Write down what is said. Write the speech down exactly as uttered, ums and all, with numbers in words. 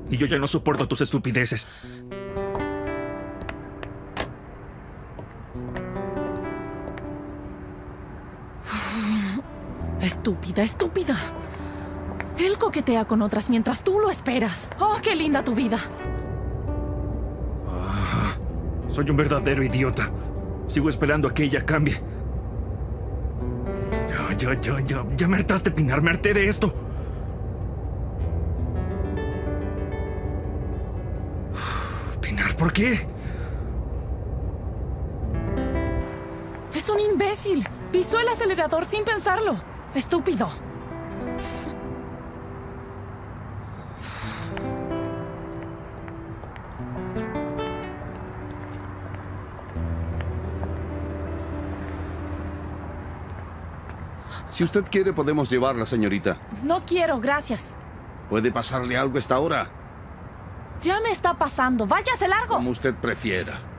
Y yo ya no soporto tus estupideces. Estúpida, estúpida. Él coquetea con otras mientras tú lo esperas. ¡Oh, qué linda tu vida! Ah, soy un verdadero idiota. Sigo esperando a que ella cambie. Ya, ya, ya, ya. Ya me hartaste, Pinar. Me harté de esto. Pinar, ¿por qué? Es un imbécil. Pisó el acelerador sin pensarlo. Estúpido. Si usted quiere, podemos llevarla, señorita. No quiero, gracias. ¿Puede pasarle algo a esta hora? Ya me está pasando. ¡Váyase largo! Como usted prefiera.